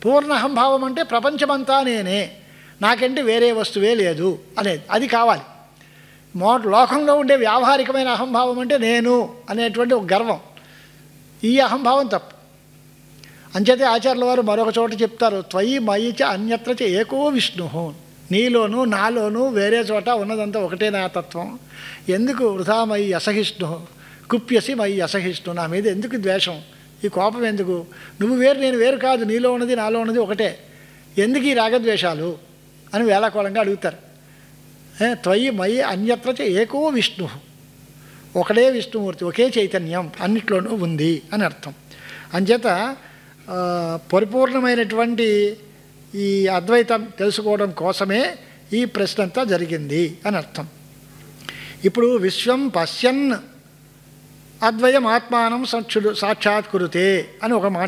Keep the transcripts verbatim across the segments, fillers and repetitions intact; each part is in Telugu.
పూర్ణ అహంభావం అంటే ప్రపంచమంతా నేనే, నాకంటే వేరే వస్తువే లేదు అనేది, అది కావాలి. మో లోకంలో ఉండే వ్యావహారికమైన అహంభావం అంటే నేను అనేటువంటి ఒక గర్వం, ఈ అహంభావం తప్పు. అంచేతే ఆచార్యుల వారు మరొక చోట చెప్తారు, త్వయి మయి చ అన్యత్ర చ ఏకో విష్ణు, నీలోనూ నాలోనూ వేరే చోట ఉన్నదంతా ఒకటే నా తత్వం, ఎందుకు వృథా మయి అసహిష్ణు కుప్యసి మయి అసహిష్ణు, నా మీద ఎందుకు ద్వేషం, ఈ కోపం ఎందుకు, నువ్వు వేరు నేను వేరు కాదు, నీలో ఉన్నది నాలో ఉన్నది ఒకటే, ఎందుకు ఈ రాగద్వేషాలు అని వేళాకోళంగా అడుగుతారు. త్వయి మయి అన్యత్ర చ ఏకో విష్ణు, ఒకడే విష్ణుమూర్తి, ఒకే చైతన్యం అన్నిట్లోనూ ఉంది అని అర్థం. అంచేత పరిపూర్ణమైనటువంటి ఈ అద్వైతం తెలుసుకోవడం కోసమే ఈ ప్రశ్న అంతా జరిగింది అని అర్థం. ఇప్పుడు విశ్వం పశ్యన్ అద్వయం ఆత్మానం సక్షుడు సాక్షాత్కృతే అని ఒక మాట.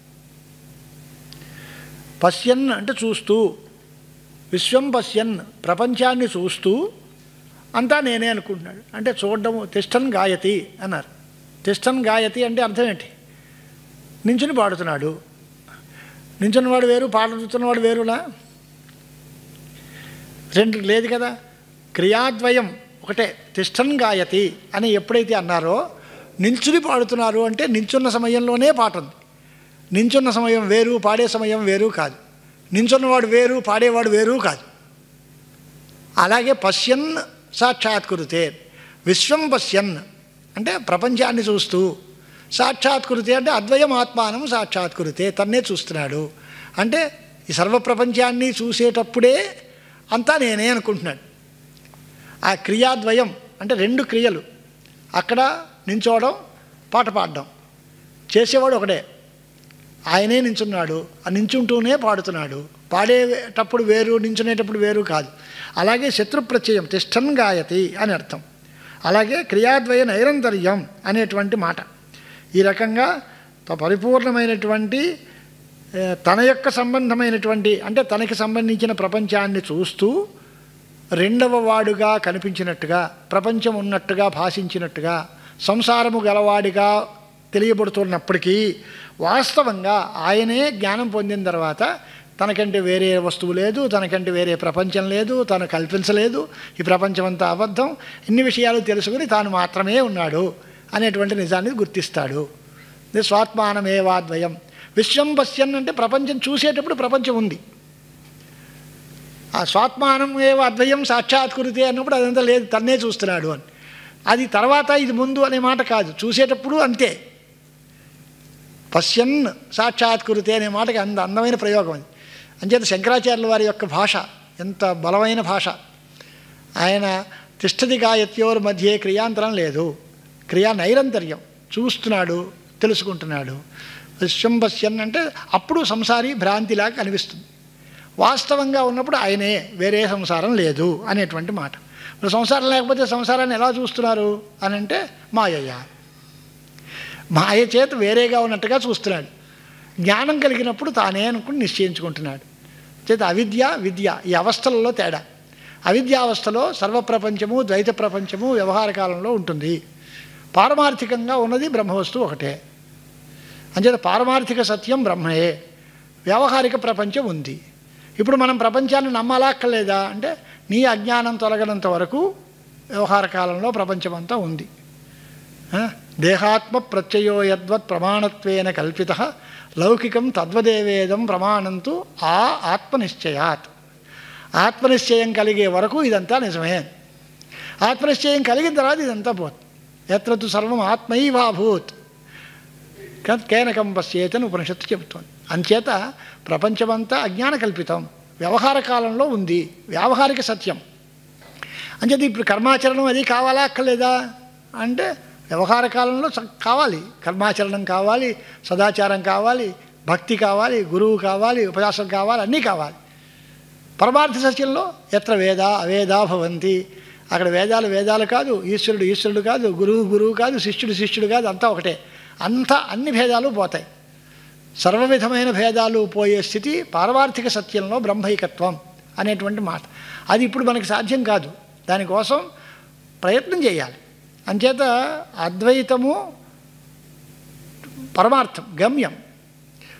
పశ్యన్ అంటే చూస్తూ, విశ్వం పశ్యన్ ప్రపంచాన్ని చూస్తూ అంతా నేనే అనుకుంటున్నాడు అంటే చూడడము. తిష్టన్ గాయతి అన్నారు. తిష్టన్ గాయతి అంటే అర్థం ఏంటి? నించుని పాడుతున్నాడు. నించున్నవాడు వేరు, పాడుతున్నవాడు వేరులా? రెండు లేదు కదా. క్రియాద్వయం ఒకటే. తిష్టన్ గాయతి అని ఎప్పుడైతే అన్నారో, నించుని పాడుతున్నారు అంటే నించున్న సమయంలోనే పాట ఉంది. నించున్న సమయం వేరు, పాడే సమయం వేరు కాదు. నించున్నవాడు వేరు, పాడేవాడు వేరు కాదు. అలాగే పశ్యన్ సాక్షాత్కృతే, విశ్వం పశ్యన్ అంటే ప్రపంచాన్ని చూస్తూ, సాక్షాత్కృతే అంటే అద్వయం ఆత్మానం సాక్షాత్కృతే, తన్నే చూస్తున్నాడు అంటే ఈ సర్వప్రపంచాన్ని చూసేటప్పుడే అంతా నేనే అనుకుంటున్నాడు. ఆ క్రియాద్వయం అంటే రెండు క్రియలు, అక్కడ నించోవడం, పాట పాడడం, చేసేవాడు ఒకడే, ఆయనే నించున్నాడు, ఆ నించుంటూనే పాడుతున్నాడు. పాడేటప్పుడు వేరు, నించునేటప్పుడు వేరు కాదు. అలాగే శత్రుప్రత్యయం తిష్టన్ గాయతి అని అర్థం. అలాగే క్రియాద్వయ నైరంతర్యం అనేటువంటి మాట. ఈ రకంగా పరిపూర్ణమైనటువంటి తన యొక్క సంబంధమైనటువంటి అంటే తనకి సంబంధించిన ప్రపంచాన్ని చూస్తూ రెండవ వాడుగా కనిపించినట్టుగా, ప్రపంచం ఉన్నట్టుగా భాషించినట్టుగా, సంసారము గలవాడిగా తెలియబడుతున్నప్పటికీ వాస్తవంగా ఆయనే జ్ఞానం పొందిన తర్వాత తనకంటే వేరే వస్తువు లేదు, తనకంటే వేరే ప్రపంచం లేదు, తను కల్పించలేదు, ఈ ప్రపంచం అంతా అబద్ధం, ఇన్ని విషయాలు తెలుసుకుని తాను మాత్రమే ఉన్నాడు అనేటువంటి నిజాన్ని గుర్తిస్తాడు. ఇది స్వాత్మానమేవాద్వయం. విశ్వం పశ్యన్ అంటే ప్రపంచం చూసేటప్పుడు ప్రపంచం ఉంది. ఆ స్వాత్మానం ఏవ అద్వయం సాక్షాత్కృతే అన్నప్పుడు అదంతా లేదు, తన్నే చూస్తున్నాడు అని. అది తర్వాత ఇది ముందు అనే మాట కాదు, చూసేటప్పుడు అంతే. పశ్యన్ సాక్షాత్కృతే అనే మాటకి అంత అందమైన ప్రయోగం అది. అంచేత శంకరాచార్యుల వారి యొక్క భాష ఎంత బలమైన భాష. ఆయన తిష్టది గాయత్యోర్ మధ్యే క్రియాంతరం లేదు, క్రియా నైరంతర్యం, చూస్తున్నాడు, తెలుసుకుంటున్నాడు. విశ్వం పశ్యన్ అంటే అప్పుడు సంసారి భ్రాంతిలాగా కనిపిస్తుంది. వాస్తవంగా ఉన్నప్పుడు ఆయనే, వేరే సంసారం లేదు అనేటువంటి మాట. ఇప్పుడు సంసారం లేకపోతే సంసారాన్ని ఎలా చూస్తున్నారు అని అంటే మాయయ్య, మాయ చేత వేరేగా ఉన్నట్టుగా చూస్తున్నాడు. జ్ఞానం కలిగినప్పుడు తానే అనుకుని నిశ్చయించుకుంటున్నాడు. చేత అవిద్య విద్య ఈ అవస్థలలో తేడా. అవిద్యావస్థలో సర్వప్రపంచము ద్వైత ప్రపంచము వ్యవహార కాలంలో ఉంటుంది. పారమార్థికంగా ఉన్నది బ్రహ్మవస్తువు ఒకటే. అంచేత పారమార్థిక సత్యం బ్రహ్మయే, వ్యవహారిక ప్రపంచం ఉంది. ఇప్పుడు మనం ప్రపంచాన్ని నమ్మాలా అక్కర్లేదా అంటే నీ అజ్ఞానం తొలగనంత వరకు వ్యవహార కాలంలో ప్రపంచమంతా ఉంది. దేహాత్మ ప్రత్యయో యద్వత్ ప్రమాణత్వేన కల్పిత లౌకికం తద్వదేవేదం ప్రమాణంతు ఆ ఆత్మనిశ్చయాత్. ఆత్మనిశ్చయం కలిగే వరకు ఇదంతా నిజమే. ఆత్మనిశ్చయం కలిగిన తర్వాత ఇదంతా పోతుంది. ఎత్రతు సర్వం ఆత్మైవాభూత్ కేనకం పశ్యేతని ఉపనిషత్తు చెబుతోంది. అంచేత ప్రపంచమంతా అజ్ఞాన కల్పితం, వ్యవహార కాలంలో ఉంది, వ్యావహారిక సత్యం. అంచేత ఇప్పుడు కర్మాచరణం అది కావాలా అక్కర్లేదా అంటే వ్యవహార కాలంలో కావాలి, కర్మాచరణం కావాలి, సదాచారం కావాలి, భక్తి కావాలి, గురువు కావాలి, ఉపన్యాసం కావాలి, అన్నీ కావాలి. పరమార్థ సత్యంలో ఎత్ర వేద అవేదా భవంతి, అక్కడ వేదాలు వేదాలు కాదు, ఈశ్వరుడు ఈశ్వరుడు కాదు, గురువు గురువు కాదు, శిష్యుడు శిష్యుడు కాదు, అంతా ఒకటే. అంతా అన్ని భేదాలు పోతాయి. సర్వవిధమైన భేదాలు పోయే స్థితి పారమార్థిక సత్యంలో బ్రహ్మైకత్వం అనేటువంటి మాట. అది ఇప్పుడు మనకి సాధ్యం కాదు, దానికోసం ప్రయత్నం చేయాలి. అంచేత అద్వైతము పరమార్థం, గమ్యం.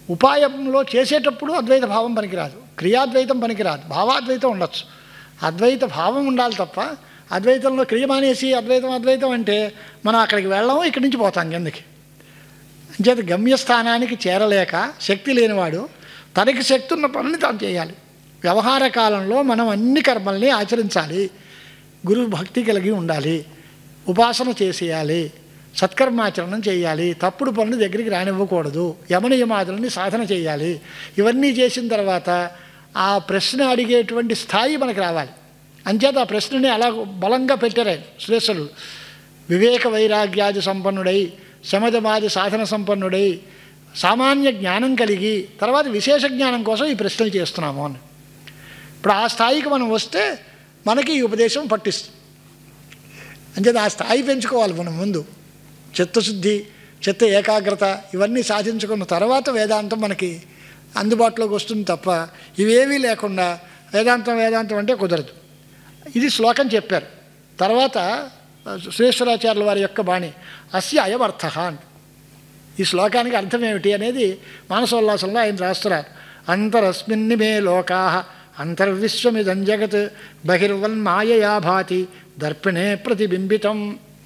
ఉపాయంలో చేసేటప్పుడు అద్వైత భావం పనికిరాదు, క్రియాద్వైతం పనికిరాదు, భావాద్వైతం ఉండొచ్చు. అద్వైత భావం ఉండాలి తప్ప అద్వైతంలో క్రియ మానేసి అద్వైతం అద్వైతం అంటే మనం అక్కడికి వెళ్ళాము, ఇక్కడి నుంచి పోతాం కిందకి. అంచేత గమ్యస్థానానికి చేరలేక శక్తి లేనివాడు తనకి శక్తి ఉన్న పనులు తాను చేయాలి. వ్యవహార కాలంలో మనం అన్ని కర్మల్ని ఆచరించాలి, గురు భక్తి కలిగి ఉండాలి, ఉపాసన చేసేయాలి, సత్కర్మాచరణం చేయాలి, తప్పుడు పనులు దగ్గరికి రానివ్వకూడదు, యమనియమాదులని సాధన చేయాలి. ఇవన్నీ చేసిన తర్వాత ఆ ప్రశ్న అడిగేటువంటి స్థాయి మనకు రావాలి. అంచేత ఆ ప్రశ్నని అలా బలంగా పెట్టారు ఆయన శ్రేష్ఠులు. వివేక వైరాగ్యాది సంపన్నుడై, శమదమాది సాధన సంపన్నుడై, సామాన్య జ్ఞానం కలిగి, తర్వాత విశేష జ్ఞానం కోసం ఈ ప్రశ్నలు చేస్తున్నాము అని. ఇప్పుడు ఆ స్థాయికి మనం వస్తే మనకి ఈ ఉపదేశం పట్టిస్తుంది. అంచేత ఆ స్థాయి పెంచుకోవాలి మనం ముందు. చిత్తశుద్ధి, చిత్త ఏకాగ్రత ఇవన్నీ సాధించుకున్న తర్వాత వేదాంతం మనకి అందుబాటులోకి వస్తుంది తప్ప ఇవేవీ లేకుండా వేదాంతం వేదాంతం అంటే కుదరదు. ఇది శ్లోకం చెప్పారు. తర్వాత శ్రీశ్వరాచార్యుల వారి యొక్క బాణి అస్య అయమర్థ అని. ఈ శ్లోకానికి అర్థం ఏమిటి అనేది మానసోల్లాసంలో ఆయన రాస్తున్నారు. అంతరస్మిన్నిమే లోకా అంతర్విశ్వమిదం జగత్ బహిర్వన్మాయయా భాతి దర్పిణే ప్రతిబింబితం.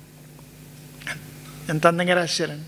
ఎంత అందంగా రాశారండి.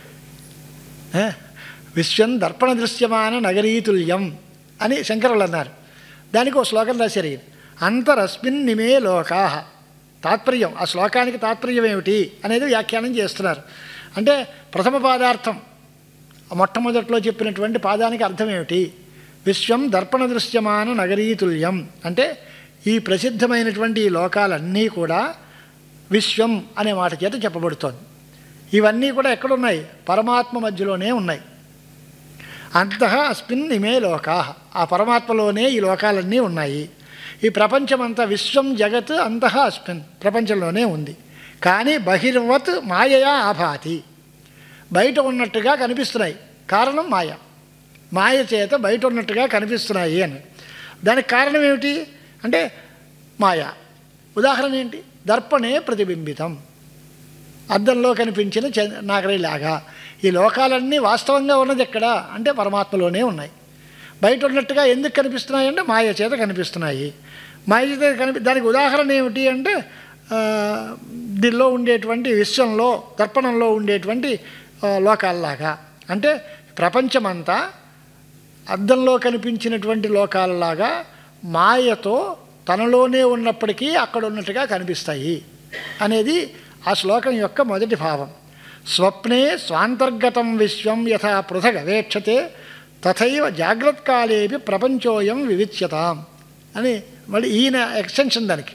విశ్వం దర్పణ దృశ్యమాన నగరీతుల్యం అని శంకరులు అన్నారు. దానికి ఒక శ్లోకం రాశారు. అంతరస్మిన్ నిమే లోకా. తాత్పర్యం, ఆ శ్లోకానికి తాత్పర్యం ఏమిటి అనేది వ్యాఖ్యానం చేస్తున్నారు. అంటే ప్రథమ పాదార్థం, మొట్టమొదట్లో చెప్పినటువంటి పాదానికి అర్థం ఏమిటి? విశ్వం దర్పణ దృశ్యమాన నగరీతుల్యం అంటే ఈ ప్రసిద్ధమైనటువంటి ఈ లోకాలన్నీ కూడా విశ్వం అనే మాట చేత చెప్పబడుతోంది. ఇవన్నీ కూడా ఎక్కడున్నాయి? పరమాత్మ మధ్యలోనే ఉన్నాయి. అంతః అస్మిన్ ఇమే లోకా, ఆ పరమాత్మలోనే ఈ లోకాలన్నీ ఉన్నాయి. ఈ ప్రపంచమంతా విశ్వం జగత్ అంతః అస్మిన్ ప్రపంచంలోనే ఉంది. కానీ బహిర్వత్ మాయయా ఆభాతి, బయట ఉన్నట్టుగా కనిపిస్తున్నాయి. కారణం మాయ, మాయ చేత బయట ఉన్నట్టుగా కనిపిస్తున్నాయి అని. దానికి కారణం ఏమిటి అంటే మాయ. ఉదాహరణ ఏంటి? దర్పణే ప్రతిబింబితం, అద్దంలో కనిపించిన నాగరిలాగా. ఈ లోకాలన్నీ వాస్తవంగా ఉన్నది ఎక్కడ అంటే పరమాత్మలోనే ఉన్నాయి. బయట ఉన్నట్టుగా ఎందుకు కనిపిస్తున్నాయి అంటే మాయ చేత కనిపిస్తున్నాయి. మాయ చేత కనిపి దానికి ఉదాహరణ ఏమిటి అంటే దీనిలో ఉండేటువంటి విశ్వంలో దర్పణంలో ఉండేటువంటి లోకాలలాగా. అంటే ప్రపంచమంతా అద్దంలో కనిపించినటువంటి లోకాలలాగా మాయతో తనలోనే ఉన్నప్పటికీ అక్కడ ఉన్నట్టుగా కనిపిస్తాయి అనేది ఆ శ్లోకం యొక్క మొదటి భావం. స్వప్నే స్వాంతర్గతం విశ్వం యథా పృథగవేక్షతే తథైవ జాగ్రత్కాలేపి ప్రపంచోయం వివిచ్యతాం అని మళ్ళీ ఈయన ఎక్స్టెన్షన్ దానికి.